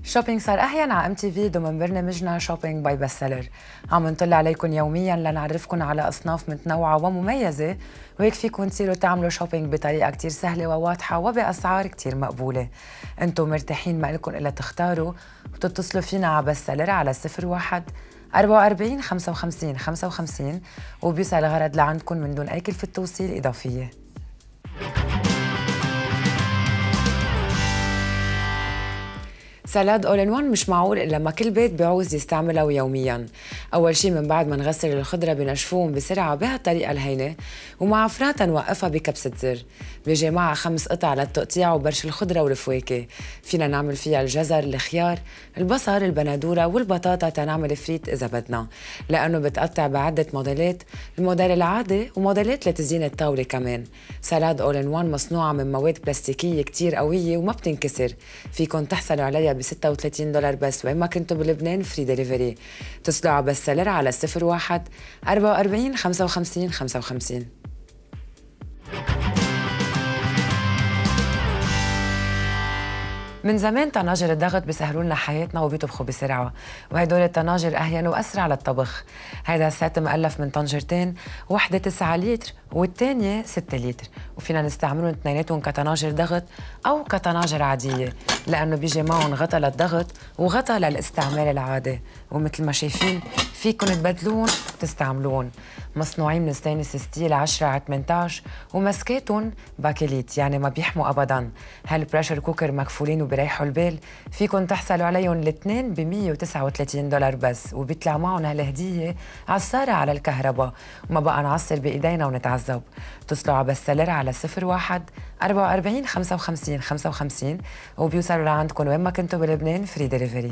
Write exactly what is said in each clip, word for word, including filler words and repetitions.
شوبينج صار أحيانا على ام تي في ضمن برنامجنا شوبينج باي بست سيلر. عم نطلع عليكم يوميا لنعرفكم على أصناف متنوعة ومميزة، وهيك فيكم تصيروا تعملوا شوبينج بطريقة كتير سهلة وواضحة وبأسعار كتير مقبولة. انتم مرتاحين، ما لكم إلا تختاروا وتتصلوا فينا على بست سيلر على صفر واحد أربعة وأربعين خمسة وخمسين خمسة وخمسين وبيوصل الغرض لعندكم من دون أي كلفة توصيل إضافية. سلاد اول ان وان مش معقول الا لما كل بيت بيعوز يستعمله يوميا. اول شي من بعد ما نغسل الخضره بنشفوهم بسرعه بهالطريقه الهينه، ومع فراتها نوقفها بكبسه زر. بيجي معها خمس قطع للتقطيع وبرش الخضره والفواكه. فينا نعمل فيها الجزر، الخيار، البصل، البندوره والبطاطا تنعمل فريت اذا بدنا، لانه بتقطع بعده موديلات، الموديل العادي وموديلات لتزيين الطاوله كمان. سلاد اول ان وان مصنوعه من مواد بلاستيكيه كتير قويه وما بتنكسر. فيكن تحصلوا عليها ب ستة وثلاثين دولار بس، وين ما كنتوا بلبنان فري ديليفري. اتصلوا على بست سيلر على صفر واحد أربعة وأربعين خمسة وخمسين خمسة وخمسين. من زمان طناجر الضغط بيسهلوا لنا حياتنا وبيطبخوا بسرعه، وهدول الطناجر اهين واسرع للطبخ. هذا السات مؤلف من طنجرتين، وحده تسعة لتر والثانيه ستة لتر، وفينا نستعملهم اثنيناتهم كطناجر ضغط او كطناجر عاديه، لانه بيجي معهم غطا للضغط وغطا للاستعمال العادي، ومثل ما شايفين فيكم تبدلون وتستعملون. مصنوعين من ستانلس ستيل عشرة على ثمانية عشر، ومسكاتهم باكليت يعني ما بيحموا ابدا. هالبريشر كوكر مكفولين وبريحوا البال. فيكم تحصلوا عليهم الاثنين ب مية وتسعة وثلاثين دولار بس، وبيطلع معهم هالهديه عصاره على الكهرباء، وما بقى نعصر بايدينا ونتعذب. اتصلوا على بست سيلر على صفر واحد أربعة وأربعين خمسة وخمسين خمسة وخمسين وبيوصلوا لعندكم وين ما كنتوا بلبنان فري ديليفري.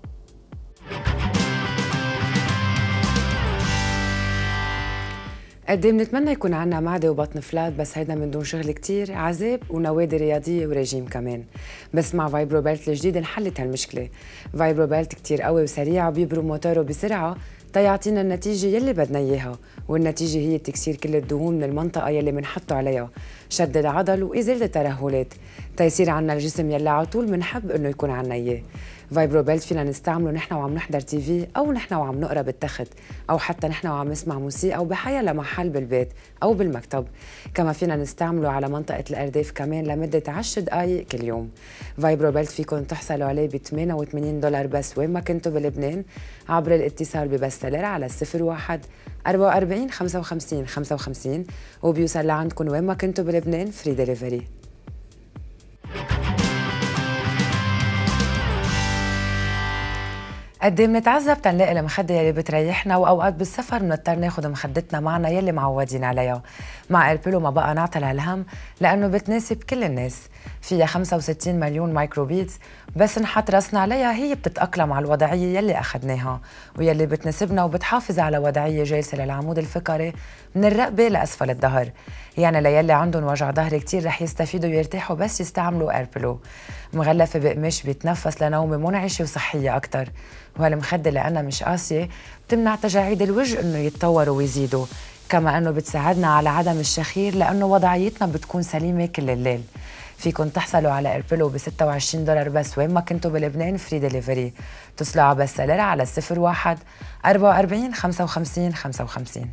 قد ايه بنتمنى يكون عنا معده وبطن فلات، بس هيدا من دون شغل كتير عذاب ونوادي رياضيه وريجيم كمان. بس مع فايبرو بيلت الجديد انحلت هالمشكله. فايبرو بيلت كتير قوي وسريع وبيبرو موتوره بسرعه تيعطينا النتيجه يلي بدنا اياها، والنتيجه هي تكسير كل الدهون من المنطقه يلي بنحطه عليها، شد العضل وازاله الترهلات، تيصير عنا الجسم يلي على طول بنحب انه يكون عنا اياه. فايبرو بيلت فينا نستعمله نحن وعم نحضر تي في، او نحن وعم نقرا بالتخت، او حتى نحن وعم نسمع موسيقى او بحيا لمحل بالبيت او بالمكتب. كما فينا نستعمله على منطقه الارداف كمان لمده عشر دقائق كل يوم. فايبرو بيلت فيكم تحصلوا عليه ب ثمانية وثمانين دولار بس، وين ما كنتوا بلبنان عبر الاتصال ببست سيلر على صفر واحد أربعة وأربعين خمسة وخمسين خمسة وخمسين وبيوصل لعندكم وين ما كنتوا بلبنان فري ديليفري. قد ايه بنتعذب تنلاقي المخده يلي بتريحنا، واوقات بالسفر بنضطر ناخذ مخدتنا معنا يلي معودين عليها. مع ايربيلو ما بقى نعطل هالهم، لانه بتناسب كل الناس. فيها خمسة وستين مليون مايكروبيتس، بس نحط راسنا عليها هي بتتاقلم على الوضعيه يلي اخذناها ويلي بتناسبنا، وبتحافظ على وضعيه جالسه للعمود الفقري من الرقبه لاسفل الظهر. يعني ليلي عندهم وجع ظهر كتير رح يستفيدوا ويرتاحوا بس يستعملوا ايربيلو. مغلفه بقماش بيتنفس لنومه منعشه وصحيه اكثر. وهالمخده لانها مش قاسيه بتمنع تجاعيد الوجه انه يتطوروا ويزيدوا، كما انه بتساعدنا على عدم الشخير لانه وضعيتنا بتكون سليمه كل الليل. فيكن تحصلوا على ايربيلو ب ستة وعشرين دولار بس، وين ما كنتوا بلبنان فري ديليفري. اتصلوا على بست سيلر على صفر واحد أربعة وأربعين خمسة وخمسين خمسة وخمسين.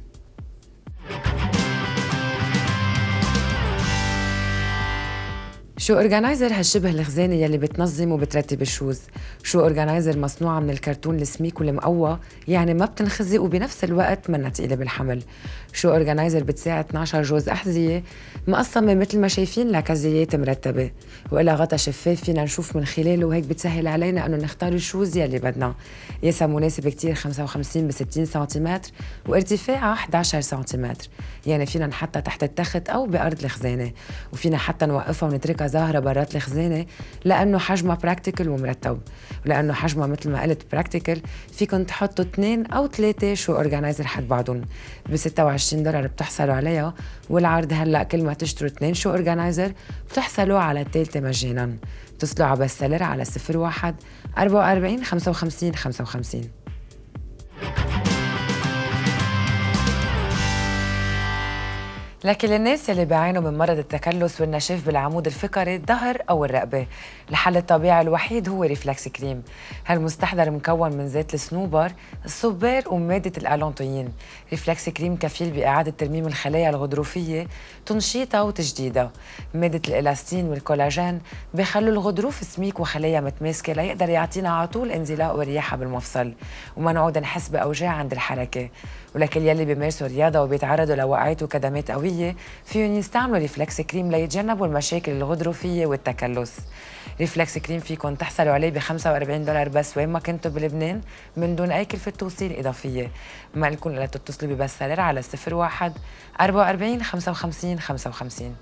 شو اورجانايزر هالشبه الخزانه يلي بتنظم وبترتب الشوز. شو اورجانايزر مصنوعه من الكرتون السميك والمقوى، يعني ما بتنخزي وبنفس الوقت منا ثقيله بالحمل. شو اورجانايزر بتساعد اثني عشر جوز احذيه مقسمه مثل ما شايفين لكزيات مرتبه، وإلها غطا شفاف فينا نشوف من خلاله، وهيك بتسهل علينا انه نختار الشوز يلي بدنا. قياسها مناسب كتير، خمسة وخمسين ب ستين سنتيمتر وارتفاعها إحدى عشر سنتيمتر، يعني فينا نحطها تحت التخت او بارض الخزانه، وفينا حتى نوقفها ونتركها ظاهره برات الخزانه لانه حجمها براكتيكل ومرتب. ولانه حجمها مثل ما قلت براكتيكل، فيكم تحطوا اثنين او ثلاثه شو اورجانايزر حد بعضهم. ب ستة وعشرين دولار بتحصلوا عليها، والعرض هلا كل ما تشتروا اثنين شو اورجانايزر بتحصلوا على الثالثه مجانا. اتصلوا على بست سيلر على صفر واحد أربعة وأربعين خمسة وخمسين خمسة وخمسين. لكن للناس يلي بيعانوا من مرض التكلس والنشاف بالعمود الفقري الظهر أو الرقبة، الحل الطبيعي الوحيد هو ريفلكس كريم. هالمستحضر مكون من زيت الصنوبر، الصبار ومادة الألانتوين. ريفلكس كريم كفيل بإعادة ترميم الخلايا الغضروفية، تنشيطها وتجديدها. مادة الإلاستين والكولاجين بيخلوا الغضروف سميك وخلايا متماسكة ليقدر يعطينا على طول انزلاق ورياحة بالمفصل، وما نعود نحس بأوجاع عند الحركة. ولكل يلي بيمارسوا رياضة وبيتعرضوا لوقعات وكدمات قوية فيهم يستعملوا ريفلكس كريم ليتجنبوا المشاكل الغضروفية والتكلس. ريفلكس كريم فيكم تحصلوا عليه ب خمسة وأربعين دولار بس وين ما كنتوا بلبنان من دون أي كلفة توصيل إضافية. ما لكم إلا تتصلوا ببس سالر على صفر واحد أربعة وأربعين خمسة وخمسين خمسة وخمسين.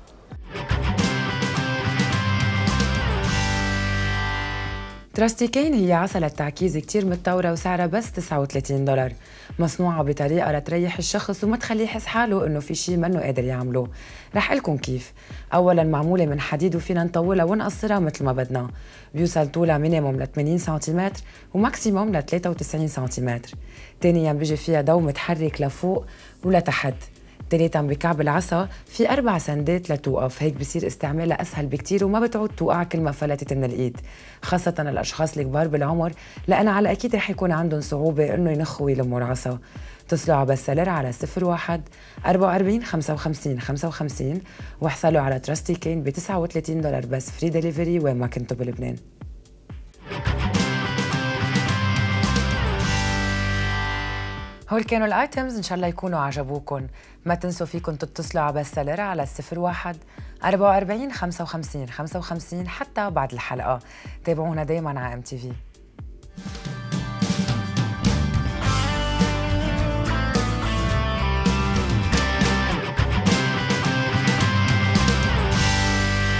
تراستيكين هي عسلة تعكيز كتير متطورة وسعرها بس تسعة وثلاثين دولار، مصنوعة بطريقة لتريح الشخص وما تخليه يحس حاله إنه في شي منه قادر يعمله. رح لكم كيف. أولاً معمولة من حديد وفينا نطولها ونقصرها مثل ما بدنا. بيوصل طولها مينيموم ل ثمانين سنتيمتر وماكسيموم ل ثلاثة وتسعين سنتيمتر. تانياً بيجي فيها ضو متحرك لفوق ولتحت. تالتاً بكعب العصا في أربع سندات لتوقف، هيك بصير استعمالها أسهل بكتير وما بتعود توقع كل ما فلتت من الإيد، خاصة الأشخاص الكبار بالعمر لأن على أكيد رح يكون عندهم صعوبة إنه ينخوا ويلموا العصا. اتصلوا على بسالر على صفر واحد أربعة وأربعين خمسة وخمسين خمسة وخمسين واحصلوا على تراستيكين ب تسعة وثلاثين دولار بس فري دليفري وين ما كنتوا بلبنان. هول كانوا الايتمز، ان شاء الله يكونوا عجبوكم. ما تنسوا فيكم تتصلوا على بسالر على صفر واحد أربعة وأربعين خمسة وخمسين خمسة وخمسين حتى بعد الحلقة. تابعونا دايما على ام تي في.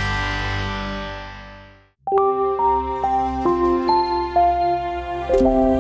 Thank you.